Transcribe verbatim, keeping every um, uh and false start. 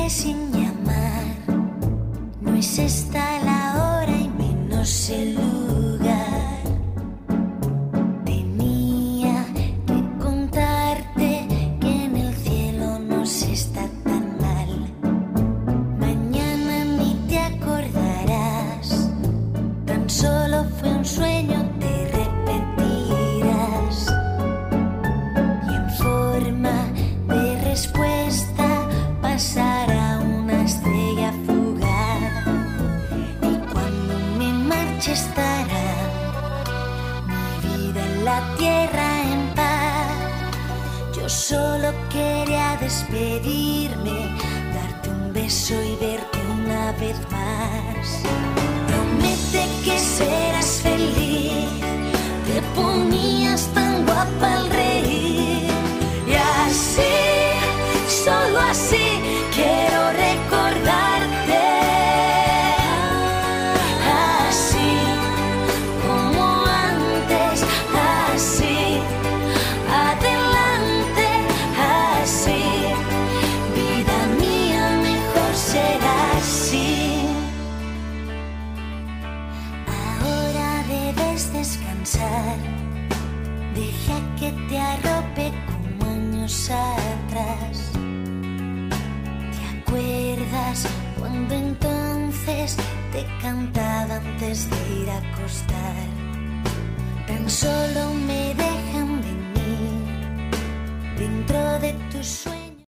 sin llamar. No es esta la hora y menos el lugar. Tenía que contarte que en el cielo no se está tan mal. Mañana ni te acordarás. Tan solo fue un sueño, te repetirás. Y en forma de respuesta pasará una estrella fugaz. Y cuando me marche estará mi vida en la tierra en paz. Yo solo quería despedirme, darte un beso y verte una vez más. Promete que serás feliz, te ponías tan guapa al reír. Y así, solo así, quiero recordarte. Así, como antes, así, adelante, así. Vida mía, mejor será así. Ahora debes descansar, deja que te arrope como años atrás. ¿Te acuerdas cuando entonces te cantaba antes de ir a acostar? Tan solo me dejan venir dentro de tus sueños.